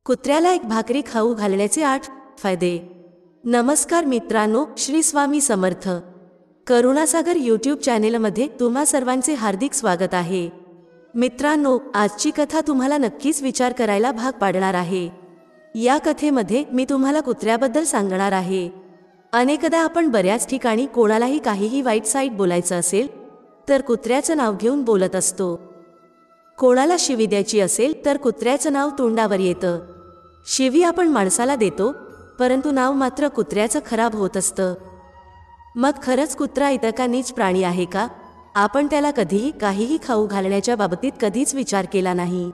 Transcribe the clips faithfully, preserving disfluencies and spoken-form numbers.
कुत्र्याला एक भाकरी खाऊ घालण्याचे आठ फायदे। नमस्कार मित्रांनो, श्री स्वामी समर्थ। करुणासागर यूट्यूब चॅनेलमध्ये तुम्हा सर्वांचे हार्दिक स्वागत आहे। मित्रांनो, आजची कथा तुम्हाला नक्कीच विचार करायला भाग पाडणार आहे। या कथेमध्ये मी तुम्हाला कुत्र्याबद्दल सांगणार आहे। अनेकदा आपण बऱ्याच ठिकाणी कोणालाही काहीही वाईट साईट बोलायचं असेल तर कुत्र्याचं नाव घेऊन बोलत असतो। कोणाला शिवी द्यायची असेल तर कुत्र्याचं नाव तोंडावर येतं। शिवी आपण माणसाला देतो, परंतु नाव मात्र कुत्र्याचं खराब होत असतं। मग खरंच कुत्रा इतका नीच प्राणी आहे का? आपण त्याला कधीही काहीही खाऊ घालण्याच्या बाबतीत कधीच विचार केला नाही।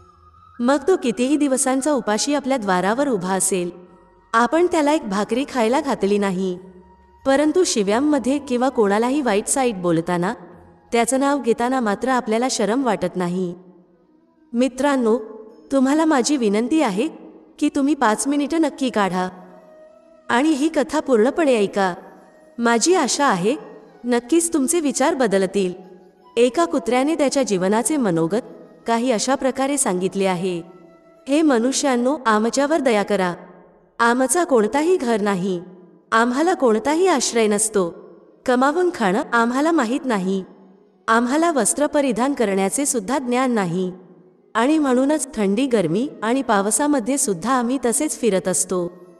मग तो कितीही दिवसांचा उपाशी आपल्या द्वारावर उभा असेल, आपण त्याला एक भाकरी खायला घातली नाही, परंतु शिव्यांमध्ये किंवा कोणालाही वाईट साईट बोलताना त्याचं नाव घेताना मात्र आपल्याला शरम वाटत नाही। मित्रांनो, तुम्हाला माझी विनंती आहे की तुम्ही पाच मिनिटं नक्की काढा आणि ही कथा पूर्णपणे ऐका। माझी आशा आहे नक्कीच तुमचे विचार बदलतील। एका कुत्र्याने त्याच्या जीवनाचे मनोगत काही अशा प्रकारे सांगितले आहे। हे मनुष्यांनो, आमच्यावर दया करा। आमचा कोणताही घर नाही, आम्हाला कोणताही आश्रय नसतो, कमावून खाणं आम्हाला माहीत नाही, आम्हाला वस्त्र परिधान करण्याचे सुद्धा ज्ञान नाही, आणि म्हणूनच थंडी, गरमी आणि पावसामध्ये सुद्धा आम्ही तसेच फिरत असतो।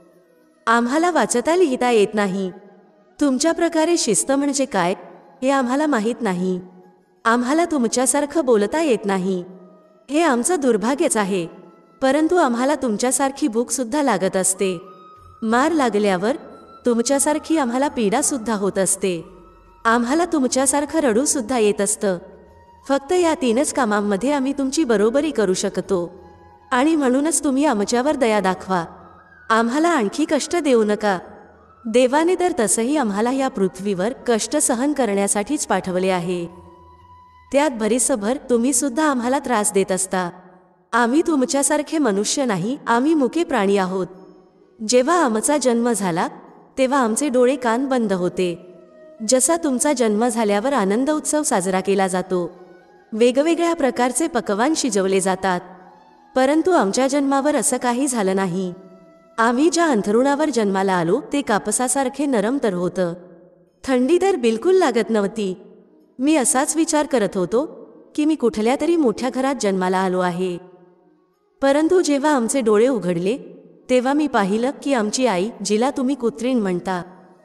आम्हाला वाचता लिहिता येत नाही। तुमच्या प्रकारे शिस्त म्हणजे काय हे आम्हाला माहीत नाही। आम्हाला तुमच्यासारखं बोलता येत नाही, हे आमचं दुर्भाग्यच आहे, परंतु आम्हाला तुमच्यासारखी भूक सुद्धा लागत असते। मार लागल्यावर तुमच्यासारखी आम्हाला पीडा सुद्धा होत असते। आम्हाला तुमच्यासारखं रडू सुद्धा येत असतं। फक्त या तीनच कामांमध्ये आम्ही तुमची बरोबरी करू शकतो, आणि म्हणूनच तुम्ही आमच्यावर दया दाखवा। आम्हाला आणखी कष्ट देऊ नका। देवाने तर तसंही आम्हाला या पृथ्वीवर कष्ट सहन करण्यासाठीच पाठवले आहे, त्यात भरीसभर तुम्ही सुद्धा आम्हाला त्रास देत असता। आम्ही तुमच्यासारखे मनुष्य नाही, आम्ही मुके प्राणी आहोत। जेव्हा आमचा जन्म झाला तेव्हा आमचे डोळे कान बंद होते। जसा तुमचा जन्म झाल्यावर आनंद उत्सव साजरा केला जातो, वेगवेगळ्या प्रकारचे पकवान शिजवले जातात, परंतु आमच्या जन्मावर असं काही झालं नाही। आम्ही ज्या अंथरुणावर जन्माला आलो ते कापसासारखे नरम तर होतं, थंडी तर बिलकुल लागत नव्हती। मी असाच विचार करत होतो की मी कुठल्या तरी मोठ्या घरात जन्माला आलो आहे, परंतु जेव्हा आमचे डोळे उघडले तेव्हा मी पाहिलं की आमची आई, जिला तुम्ही कुत्रीण म्हणता,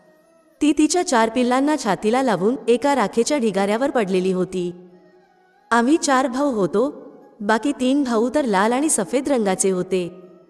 ती तिच्या चार पिल्लांना छातीला लावून एका राखेच्या ढिगाऱ्यावर पडलेली होती। आम्ही चार भाऊ होतो, बाकी तीन भाऊ तर लाल आणि सफेद रंगाचे होते,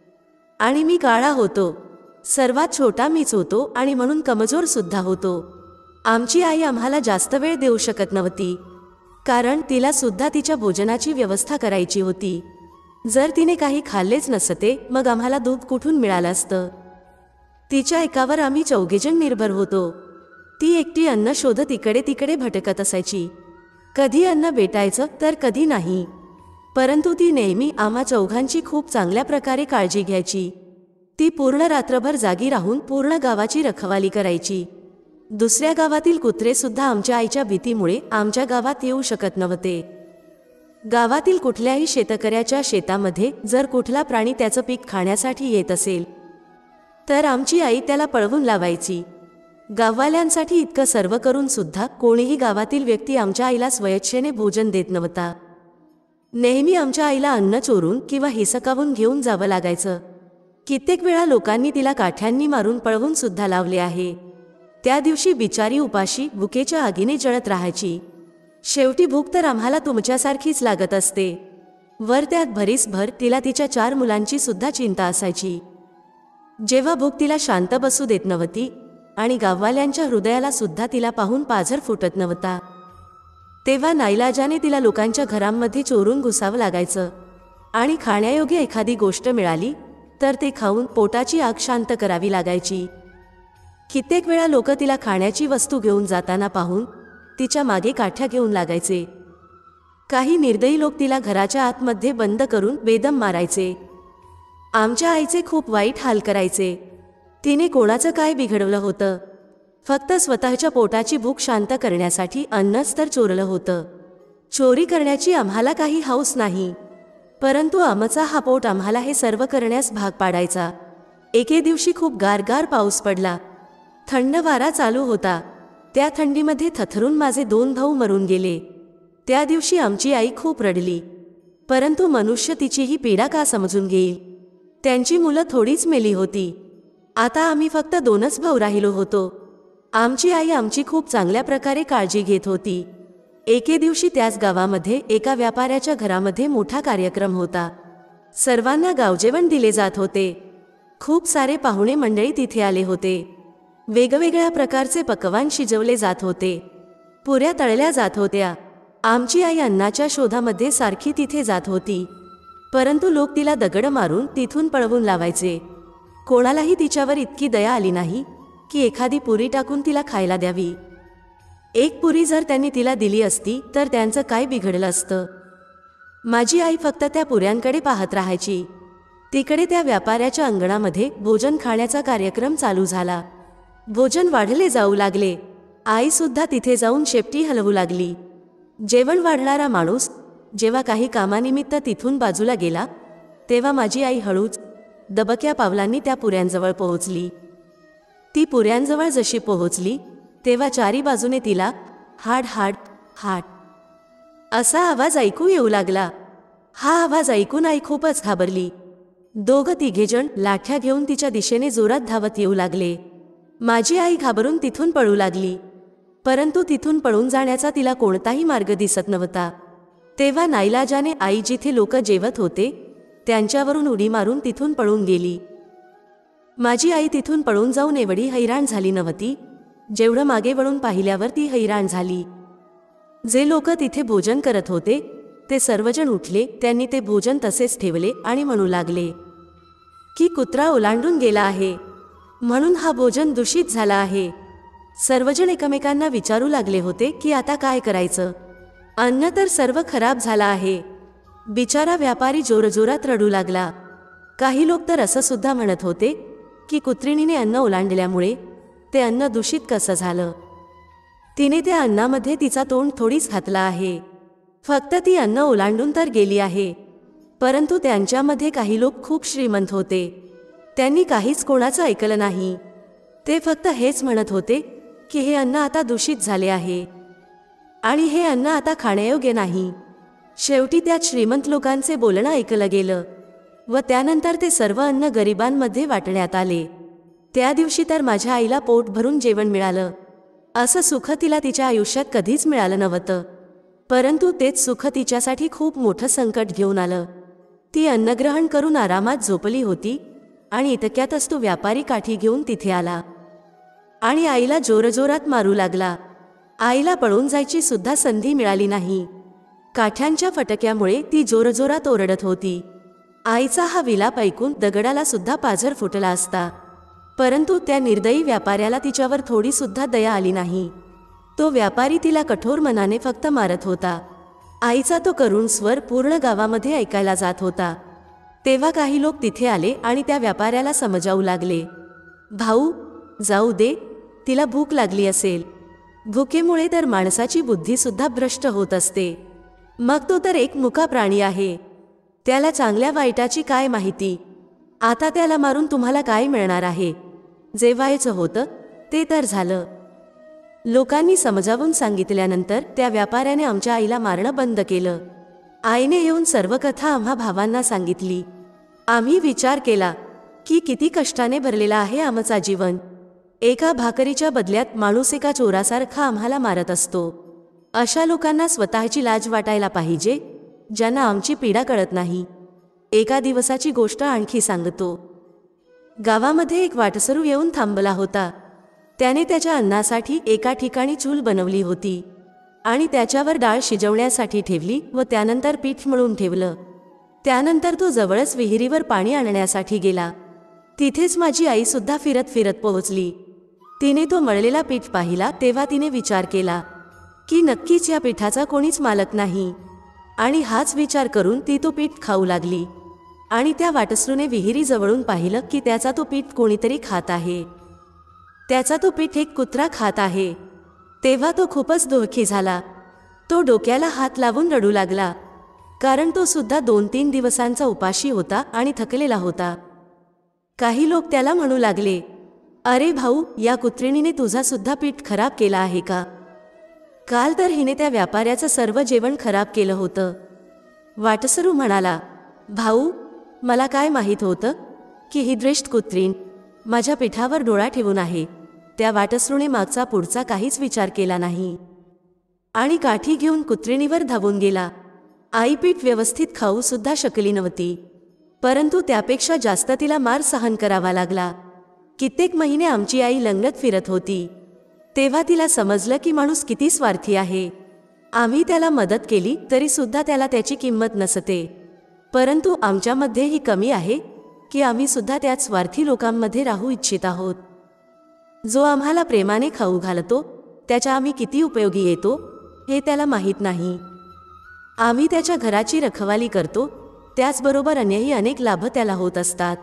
आणि मी काळा होतो। सर्वात छोटा मीच होतो आणि म्हणून कमजोर सुद्धा होतो। आमची आई आम्हाला जास्त वेळ देऊ शकत नव्हती, कारण तिला सुद्धा तिच्या भोजनाची व्यवस्था करायची होती। जर तिने काही खाल्लेच नसते मग आम्हाला दूध कुठून मिळालं असतं। तिच्या एकावर आम्ही चौघेजण निर्भर होतो। ती एकटी अन्न शोधत इकडे तिकडे भटकत असायची। कधी अन्न भेटायचं तर कधी नाही, परंतु ती नेहमी आम्हा चौघांची खूप चांगल्या प्रकारे काळजी घ्यायची। ती पूर्ण रात्रभर जागी राहून पूर्ण गावाची रखवाली करायची। दुसऱ्या गावातील कुत्रे सुद्धा आमच्या आईच्या भीतीमुळे आमच्या गावात येऊ शकत नव्हते। गावातील कुठल्याही शेतकऱ्याच्या शेतामध्ये जर कुठला प्राणी त्याचं पीक खाण्यासाठी येत असेल तर आमची आई त्याला पळवून लावायची। गाववाल्यांसाठी इतकं सर्व करून सुद्धा कोणीही गावातील व्यक्ती आमच्या आईला स्वेच्छेने भोजन देत नव्हता। नेहमी आमच्या आईला अन्न चोरून किंवा हिसकावून घेऊन जावं लागायचं। कित्येक वेळा लोकांनी तिला काठ्यांनी मारून पळवून सुद्धा लावले आहे। त्या दिवशी बिचारी उपाशी भुकेच्या आगीने जळत राहायची। शेवटी भूक तर आम्हाला तुमच्यासारखीच लागत असते, वर त्यात भरीसभर तिला तिच्या चार मुलांची सुद्धा चिंता असायची। जेव्हा भूक तिला शांत बसू देत नव्हती आणि गाववाल्यांच्या हृदयाला सुद्धा तिला पाहून पाझर फुटत नव्हता, तेव्हा नाईलाजाने तिला लोकांच्या घरांमध्ये चोरून घुसावं लागायचं, आणि खाण्यायोग्य एखादी गोष्ट मिळाली तर ते खाऊन पोटाची आग शांत करावी लागायची। कित्येक वेळा लोक तिला खाण्याची वस्तू घेऊन जाताना पाहून तिच्या मागे काठ्या घेऊन लागायचे। काही निर्दयी लोक तिला घराच्या आतमध्ये बंद करून बेदम मारायचे। आमच्या आईचे खूप वाईट हाल करायचे। तिने कोणाचं काय बिघडवलं होतं? फक्त स्वतःच्या पोटाची भूक शांत करण्यासाठी अन्नच तर चोरलं होतं। चोरी करण्याची आम्हाला काही हौस नाही, परंतु आमचा हा पोट आम्हाला हे सर्व करण्यास भाग पाडायचा. एके दिवशी खूप गारगार पाऊस पडला. थंड वारा चालू होता. त्या थंडीमध्ये थरथरून माझे दोन भाऊ मरून गेले. त्या दिवशी आमची आई खूप रडली. परंतु मनुष्य तिचीही पीडा का समजून घेईल. त्यांची मुलं थोडीच मेली होती. आता आम्ही फक्त दोनच भाऊ राहिलो होतो. आमची आई आमची खूप चांगल्या प्रकारे काळजी घेत होती. एके दिवशी त्याच गावामध्ये एका व्यापाऱ्याच्या घरामध्ये मोठा कार्यक्रम होता. सर्वांना गावजेवण दिले जात होते. खूप सारे पाहुणे मंडळी तिथे आले होते. वेगवेगळ्या प्रकारचे पक्वान्न शिजवले जात होते. पुऱ्या तळल्या जात होत्या. आमची आई अन्नाच्या शोधामध्ये सारखी तिथे जात होती. परंतु लोक तिला दगड मारून तिथून पळवून लावायचे. कोणालाही तिच्यावर इतकी दया आली नाही की एखादी पुरी टाकून तिला खायला द्यावी. एक पुरी जर त्यांनी तिला दिली असती तर त्यांचं काय बिघडलं असतं. माझी आई फक्त त्या पुऱ्यांकडे पाहत राहायची. तिकडे त्या व्यापाऱ्याच्या अंगणामध्ये भोजन खाण्याचा कार्यक्रम चालू झाला. भोजन वाढले जाऊ लागले. आई सुद्धा तिथे जाऊन शेपटी हलवू लागली. जेवण वाढणारा माणूस जेव्हा काही कामानिमित्त तिथून बाजूला गेला तेव्हा माझी आई हळूच दबक्या पावलांनी त्या पुऱ्यांजवळ पोहोचली. ती पुऱ्यांजवळ जशी पोहोचली तेव्हा चारी बाजूने तिला हाड हाड हाड असा आवाज ऐकू येऊ लागला. हा आवाज ऐकून आई खूपच घाबरली. दोघं तिघेजण लाठ्या घेऊन तिच्या दिशेने जोरात धावत येऊ लागले. माझी आई घाबरून तिथून पळू लागली. परंतु तिथून पळून जाण्याचा तिला कोणताही मार्ग दिसत नव्हता. तेव्हा नाईलाजाने आई जिथे लोक जेवत होते त्यांच्यावरून उडी मारून तिथून पळून गेली. माझी आई तिथून पळून जाऊन एवढी हैराण झाली नव्हती जेवढं मागे वळून पाहिल्यावर ती हैराण झाली. जे लोक तिथे भोजन करत होते ते सर्वजण उठले. त्यांनी ते भोजन तसेच ठेवले आणि म्हणू लागले की कुत्रा ओलांडून गेला आहे म्हणून हा भोजन दूषित झाला आहे. सर्वजण एकमेकांना विचारू लागले होते की आता काय करायचं. अन्न तर सर्व खराब झाला आहे. बिचारा व्यापारी जोरजोरात रडू लागला. काही लोक तर असं सुद्धा म्हणत होते की कुत्रिणीने अन्न ओलांडल्यामुळे ते अन्न दूषित कसं झालं. तिने त्या अन्नामध्ये तिचा तोंड थोडीच घातला आहे. फक्त ती अन्न ओलांडून तर गेली आहे. परंतु त्यांच्यामध्ये काही लोक खूप श्रीमंत होते. त्यांनी काहीच कोणाचं ऐकलं नाही. ते फक्त हेच म्हणत होते की हे अन्न आता दूषित झाले आहे आणि हे अन्न आता खाण्यायोग्य नाही. शेवटी त्यात श्रीमंत लोकांचे बोलणं ऐकलं गेलं व त्यानंतर ते सर्व अन्न गरिबांमध्ये वाटण्यात आले. त्या दिवशी तर माझ्या आईला पोट भरून जेवण मिळालं. असं सुख तिला तिच्या आयुष्यात कधीच मिळालं नव्हतं. परंतु तेच सुख तिच्यासाठी खूप मोठं संकट घेऊन आलं. ती अन्नग्रहण करून आरामात झोपली होती आणि इतक्यातच तो व्यापारी काठी घेऊन तिथे आला आणि आईला जोरजोरात मारू लागला. आईला पळून जायची सुद्धा संधी मिळाली नाही. काठ्यांच्या फटक्यामुळे ती जोरजोरात ओरडत होती. आईचा हा विलाप ऐकून दगडाला सुद्धा पाझर फुटला असता. परंतु त्या निर्दयी व्यापाऱ्याला तिच्यावर थोडी सुद्धा दया आली नाही. तो व्यापारी तिला कठोर मनाने फक्त मारत होता. आईचा तो करुण स्वर पूर्ण गावामध्ये ऐकायला जात होता. तेव्हा काही लोक तिथे आले आणि त्या व्यापाऱ्याला समजावू लागले, भाऊ जाऊ दे, तिला भूक लागली असेल. भुकेमुळे तर माणसाची बुद्धी सुद्धा भ्रष्ट होत असते. मग तो तर एक मुका प्राणी आहे. त्याला चांगल्या वाईटाची काय माहिती. आता त्याला मारून तुम्हाला काय मिळणार आहे. जे व्हायचं होतं ते तर झालं. लोकांनी समजावून सांगितल्यानंतर त्या व्यापाऱ्याने आमच्या आईला मारणं बंद केलं. आईने येऊन सर्व कथा आम्हा भावांना सांगितली. आम्ही विचार केला की किती कष्टाने भरलेला आहे आमचा जीवन. एका भाकरीच्या बदल्यात माणूस एका चोरासारखा आम्हाला मारत असतो. अशा लोकांना स्वतःची लाज वाटायला पाहिजे ज्यांना आमची पीडा कळत नाही. एका दिवसाची गोष्ट आणखी सांगतो. गावामध्ये एक वाटसरू येऊन थांबला होता. त्याने त्याच्या अन्नासाठी एका ठिकाणी चूल बनवली होती आणि त्याच्यावर डाळ शिजवण्यासाठी ठेवली व त्यानंतर पीठ मळून ठेवलं. त्यानंतर तो जवळच विहिरीवर पाणी आणण्यासाठी गेला. तिथेच माझी आई सुद्धा फिरत फिरत पोहोचली. तिने तो मळलेला पीठ पाहिला तेव्हा तिने विचार केला की नक्कीच या पीठाचा कोणीच मालक नाही आणि हाच विचार करून ती तो पीठ खाऊ लागली. आणि त्या वाटसरूने विहिरी जवळून पाहिलं की त्याचा तो पीठ कोणीतरी खात आहे. त्याचा तो पीठ एक कुत्रा खात आहे. तेव्हा तो खूपच दुःखी झाला. तो डोक्याला हात लावून रडू लागला. कारण तो सुद्धा दोन तीन दिवसांचा उपाशी होता आणि थकलेला होता. काही लोक त्याला म्हणू लागले, अरे भाऊ, या कुत्रिणीने तुझा सुद्धा पीठ खराब केला आहे का? काल तर हिने त्या व्यापाऱ्याचं सर्व जेवण खराब केलं होतं. वाटसरू म्हणाला, भाऊ, मला काय माहीत होतं की ही द्रेष्ट कुत्रीण माझ्या पिठावर डोळा ठेवून आहे. त्या वाटसरूने मागचा पुढचा काहीच विचार केला नाही आणि काठी घेऊन कुत्रिणीवर धावून गेला. आई पीठ व्यवस्थित खाऊ सुद्धा शकली नव्हती, परंतु त्यापेक्षा जास्त तिला मार सहन करावा लागला. कित्येक महिने आमची आई लंगडत फिरत होती. तेव्हा तिला समजलं की माणूस किती स्वार्थी आहे. आम्ही त्याला मदत केली तरी सुद्धा त्याला त्याची किंमत नसते. परंतु आमच्यामध्ये ही कमी आहे की आम्ही सुद्धा त्याच स्वार्थी लोकांमध्ये राहू इच्छित आहोत. जो आम्हाला प्रेमाने खाऊ घालतो त्याच्या आम्ही किती उपयोगी येतो हे त्याला माहीत नाही. आम्ही त्याच्या घराची रखवाली करतो, त्याचबरोबर अन्यही अनेक लाभ त्याला होत असतात.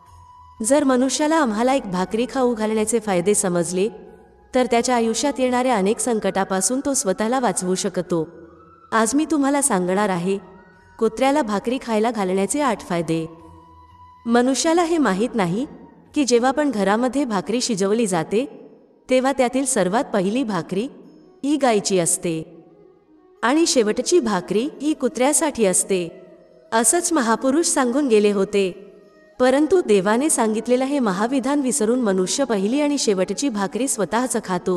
जर मनुष्याला आम्हाला एक भाकरी खाऊ घालण्याचे फायदे समजले तर त्याच्या आयुष्यात येणाऱ्या अनेक संकटापासून तो स्वतःला वाचवू शकतो. आज मी तुम्हाला सांगणार आहे कुत्र्याला भाकरी खायला घालण्याचे आठ फायदे. मनुष्याला हे माहीत नाही की जेव्हा पण घरामध्ये भाकरी शिजवली जाते तेव्हा त्यातील सर्वात पहिली भाकरी ही गायीची असते आणि शेवटची भाकरी ही कुत्र्यासाठी असते. असंच महापुरुष सांगून गेले होते. परंतु देवाने सांगितलेलं हे महाविधान विसरून मनुष्य पहिली आणि शेवटची भाकरी स्वतःच खातो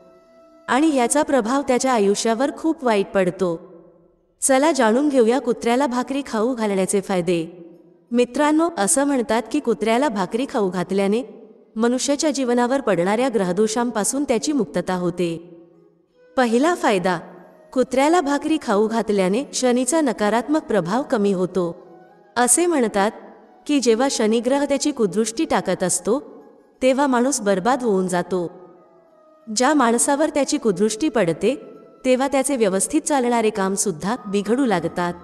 आणि याचा प्रभाव त्याच्या आयुष्यावर खूप वाईट पडतो. चला जाणून घेऊया कुत्र्याला भाकरी खाऊ घालण्याचे फायदे. मित्रांनो, असं म्हणतात की कुत्र्याला भाकरी खाऊ घातल्याने मनुष्याच्या जीवनावर पडणाऱ्या ग्रहदोषांपासून त्याची मुक्तता होते. पहिला फायदा, कुत्र्याला भाकरी खाऊ घातल्याने शनीचा नकारात्मक प्रभाव कमी होतो. असे म्हणतात की जेव्हा शनिग्रह त्याची कुदृष्टी टाकत असतो तेव्हा माणूस बर्बाद होऊन जातो. ज्या माणसावर त्याची कुदृष्टी पडते तेव्हा त्याचे व्यवस्थित चालणारे काम सुद्धा बिघडू लागतात.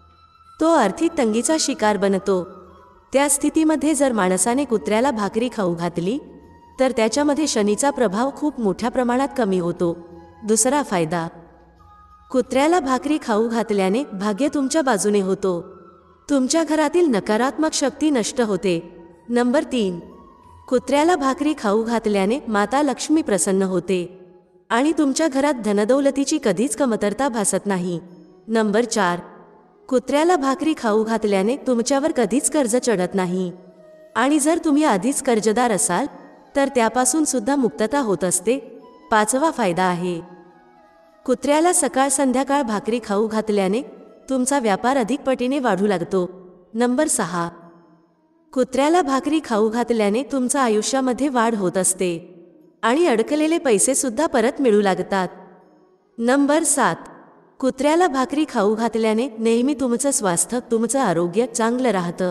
तो आर्थिक तंगीचा शिकार बनतो. त्या स्थितीमध्ये जर माणसाने कुत्र्याला भाकरी खाऊ घातली तर त्याच्यामध्ये शनीचा प्रभाव खूप मोठ्या प्रमाणात कमी होतो. दुसरा फायदा, कुत्र्याला भाकरी खाऊ घातल्याने भाग्य तुमच्या बाजूने होतो. तुमच्या घरातील नकारात्मक शक्ती नष्ट होते. नंबर तीन, कुत्र्याला भाकरी खाऊ घातल्याने माता लक्ष्मी प्रसन्न होते आणि तुमच्या घरात धनदौलतीची कधीच कमतरता भासत नाही. नंबर चार, कुत्र्याला भाकरी खाऊ घातल्याने तुमच्यावर कधीच कर्ज चढत नाही आणि जर तुम्ही आधीच कर्जदार असाल तर त्यापासून सुद्धा मुक्तता होत असते. पाचवा फायदा आहे, कुत्र्याला सकाळ संध्याकाळ भाकरी खाऊ घातल्याने तुमचा व्यापार अधिक पटीने वाढू लागतो. नंबर सहा, कुत्र्याला भाकरी खाऊ घातल्याने तुमच्या आयुष्यामध्ये वाढ होत असते आणि अडकलेले पैसे सुद्धा परत मिळू लागतात. नंबर सात, कुत्र्याला भाकरी खाऊ घातल्याने नेहमी तुमचं स्वास्थ्य, तुमचं आरोग्य चांगलं राहतं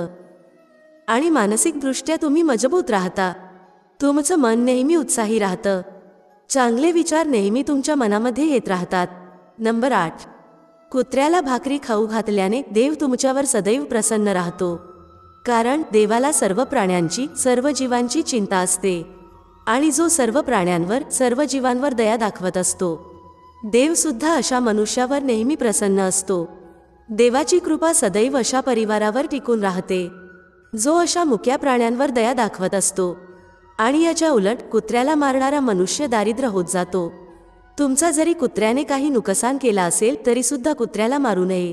आणि मानसिकदृष्ट्या तुम्ही मजबूत राहता. तुमचं मन नेहमी उत्साही राहतं. चांगले विचार नेहमी तुमच्या मनामध्ये येत राहतात. नंबर आठ, कुत्र्याला भाकरी खाऊ घातल्याने देव तुमच्यावर सदैव प्रसन्न राहतो, कारण देवाला सर्व प्राण्यांची, सर्व जीवांची चिंता असते आणि जो सर्व प्राण्यांवर, सर्व जीवांवर दया दाखवत असतो, देव सुद्धा अशा मनुष्यावर नेहमी प्रसन्न असतो. देवाची कृपा सदैव अशा परिवारावर टिकून राहते जो अशा मुक्या प्राण्यांवर दया दाखवत असतो आणि याच्या उलट कुत्र्याला मारणारा मनुष्य दारिद्र्य होत जातो. तुमचा जरी कुत्र्याने काही नुकसान केला असेल तरी सुद्धा कुत्र्याला मारू नये.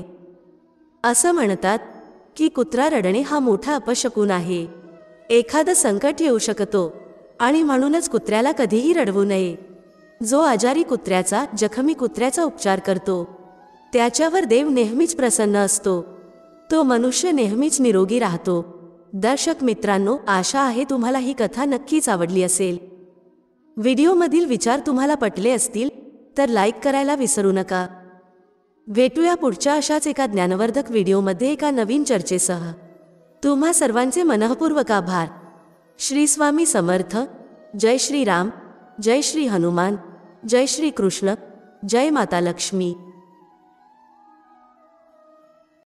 असं म्हणतात की कुत्रा रडणे हा मोठा अपशकुन आहे. एखादं संकट येऊ शकतो आणि म्हणूनच कुत्र्याला कधीही रडवू नये. जो आजारी कुत्र्याचा, जखमी कुत्र्याचा उपचार करतो त्याच्यावर देव नेहमीच प्रसन्न असतो. तो मनुष्य नेहमीच निरोगी राहतो. दर्शक मित्रांनो, आशा आहे तुम्हाला ही कथा नक्कीच आवडली असेल. व्हिडिओमधील विचार तुम्हाला पटले असतील तर लाईक करायला विसरू नका. भेटूया पुढच्या अशाच एका ज्ञानवर्धक व्हिडिओमध्ये एका नवीन चर्चेसह. तुम्हा सर्वांचे मनःपूर्वक आभार. श्री स्वामी समर्थ. जय श्री राम, जय श्री हनुमान, जय श्री कृष्ण, जय माता लक्ष्मी.